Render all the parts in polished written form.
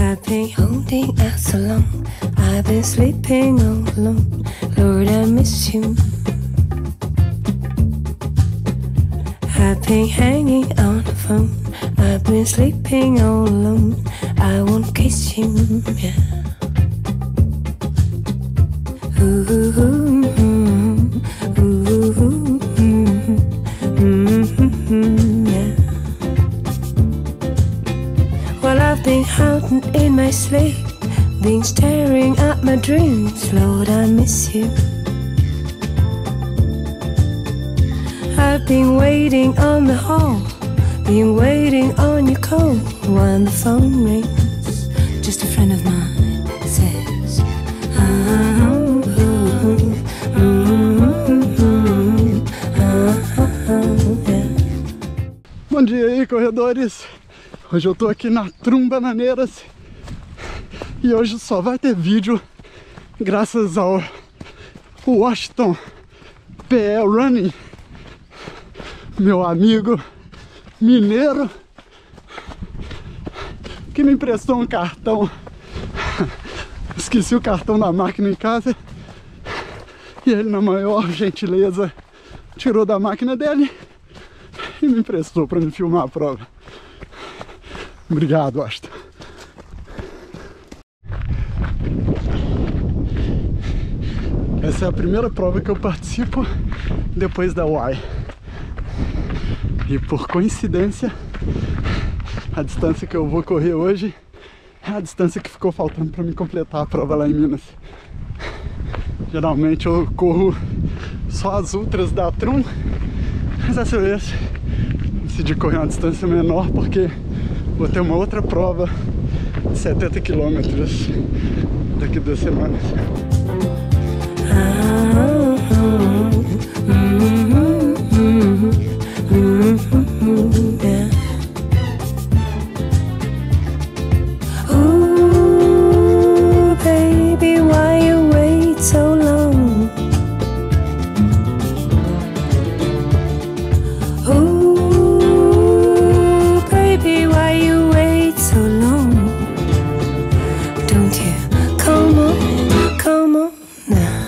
I've been holding out so long, I've been sleeping all alone. Lord, I miss you. I've been hanging on the phone, I've been sleeping all alone. I won't kiss you, yeah. Ooh, ooh, ooh, ooh, yeah. Well, I've been hiding in my sleep, been staring at my dreams. Lord, I miss you. I've been waiting on the hall, been waiting on your call. When the phone rings, just a friend of mine says, yeah. Bom dia aí, corredores. Hoje eu tô aqui na Trum Bananeiras e hoje só vai ter vídeo graças ao Washington PE Running, meu amigo mineiro, que me emprestou um cartão. Esqueci o cartão da máquina em casa e ele, na maior gentileza, tirou da máquina dele e me emprestou para me filmar a prova. Obrigado, Washington. Essa é a primeira prova que eu participo depois da Y. E por coincidência, a distância que eu vou correr hoje é a distância que ficou faltando para me completar a prova lá em Minas. Geralmente eu corro só as ultras da Trum, mas dessa vez decidi correr uma distância menor porque vou ter uma outra prova de 70 km daqui 2 semanas. Ooh, baby, why you wait so long? Ooh, baby, why you wait so long? Don't you come on now.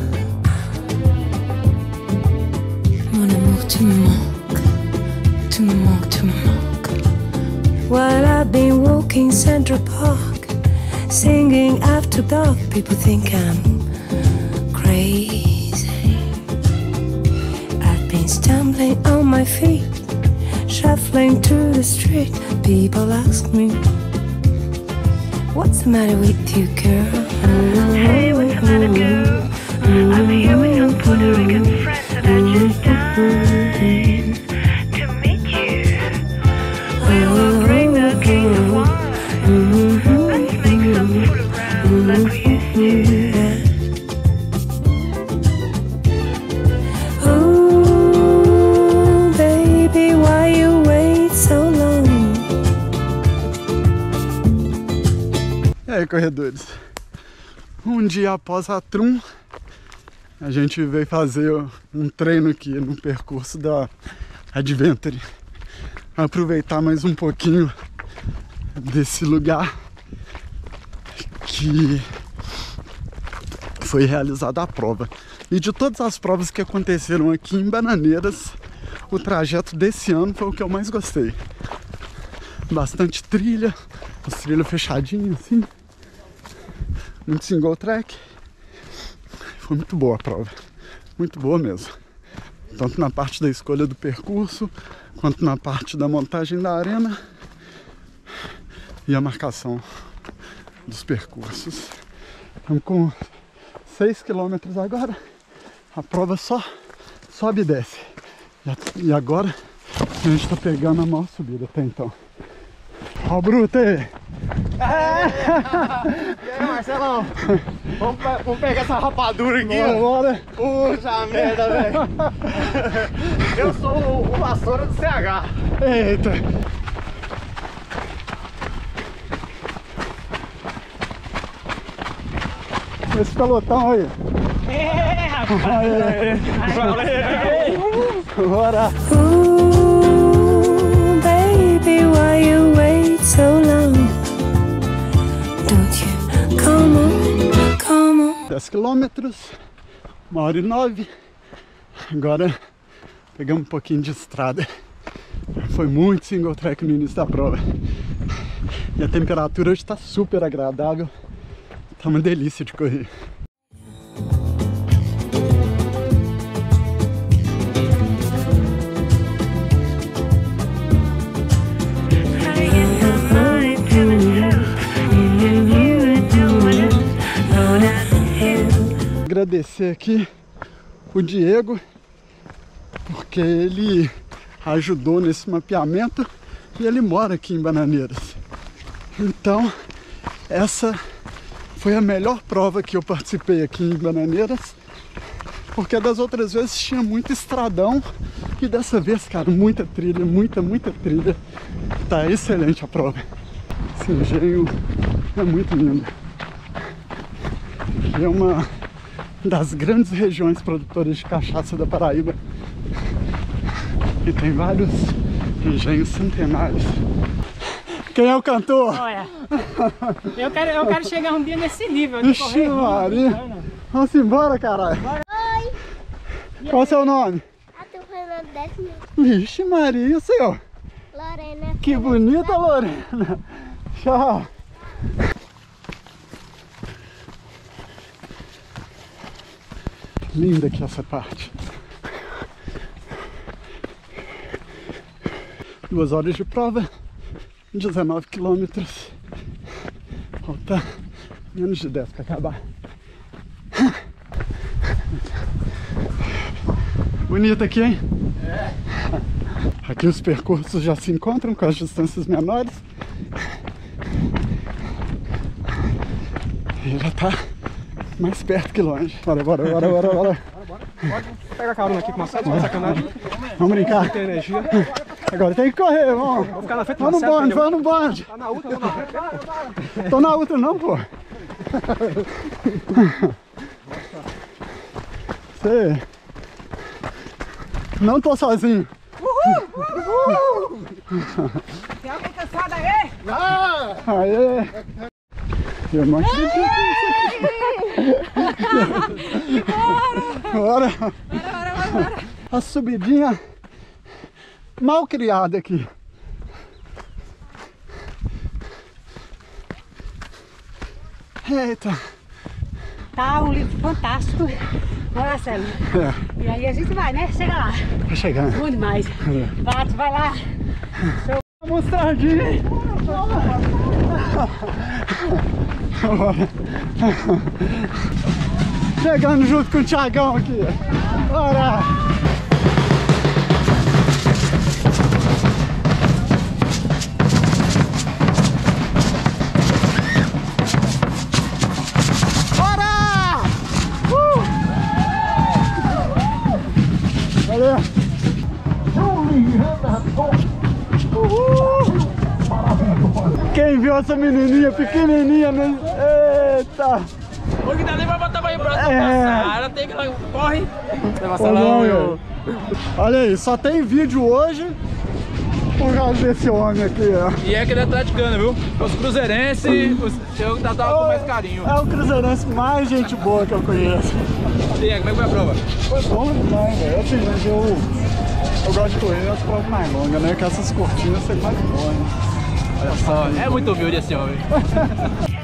Mon amour, tu me manques, tu me manques, tu me manques. While I've been walking Central Park, singing after dark, people think I'm crazy. I've been stumbling on my feet, shuffling through the street. People ask me, what's the matter with you, girl? Hey, what's the matter, girl? I'm here with some Puerto Rican friends and I just died to meet you. We will bring the king of wine. Let's make some food around like we used to. Ooh, baby, why you wait so long? E aí, corredores? Um dia após a Trum, a gente veio fazer um treino aqui no percurso da Adventure. Aproveitar mais um pouquinho desse lugar que foi realizada a prova. E de todas as provas que aconteceram aqui em Bananeiras, o trajeto desse ano foi o que eu mais gostei. Bastante trilha, as trilhas fechadinhas assim, muito single track. Foi muito boa a prova, muito boa mesmo. Tanto na parte da escolha do percurso, quanto na parte da montagem da arena e a marcação dos percursos. Estamos com 6 km agora, a prova só sobe e desce. E agora a gente está pegando a maior subida até então. Ó o Bruto aí! E aí, Marcelão? Vamos pegar essa rapadura aqui, ó. Bora! Puxa merda, velho. Eu sou o vassoura do CH. Eita! Esse pelotão aí! É, rapaz! Bora! Ooh, baby, why you wait so long? 10 km, 1h09. Agora pegamos um pouquinho de estrada. Foi muito single track no início da prova. E a temperatura hoje está super agradável. Tá uma delícia de correr. Agradecer aqui o Diego, porque ele ajudou nesse mapeamento e ele mora aqui em Bananeiras. Então, essa foi a melhor prova que eu participei aqui em Bananeiras, porque das outras vezes tinha muito estradão e dessa vez, cara, muita trilha, muita trilha. Tá excelente a prova. Esse engenho é muito lindo. É uma das grandes regiões produtoras de cachaça da Paraíba. E tem vários engenhos centenários. Quem é o cantor? Olha, eu quero chegar um dia nesse nível. Vixe Maria! Vamos embora, caralho! Oi! Qual é o seu nome? Arthur Fernando Décimo. Vixe Maria, e o seu? Lorena. Que bonita, Lorena! Tchau! Linda aqui essa parte. 2 horas de prova, 19 km. Falta menos de 10 para acabar. Bonito aqui, hein? É. Aqui os percursos já se encontram com as distâncias menores. E já tá mais perto que longe. Bora. Pode pegar a carona aqui com uma sacanagem. Vamos brincar. Tem energia. Agora tem que correr, vamos. Vou ficar na frente. Vamos no bonde. Tá na outra, vamos na frente. Tô na outra não, pô. Você... Não tô sozinho. Tem alguém cansado aí? Aê! Eu não acredito nisso aqui. Bora! A subidinha mal criada aqui. Eita! Tá um livro fantástico. Vai lá, Célio. E aí a gente vai, né? Chega lá. Tá chegando. Bom demais. Bate, vai lá. Mostradinha! Chegando junto com o Thiagão aqui. Bora! Valeu! Quem viu essa menininha pequenininha, né? Eita! O que dá nem pra botar pra ir pra passar, ela tem que ir, corre! Olha aí, só tem vídeo hoje por causa desse homem aqui, ó. E é aquele atleticano, viu? Os cruzeirenses, eu tratava com mais carinho. É o cruzeirense mais gente boa que eu conheço. E aí, como é que foi a prova? Foi bom demais, velho. Assim, mas eu gosto de correr as provas mais longas, né? Que essas curtinhas são mais boas, né? Olha só, é muito humilde esse homem.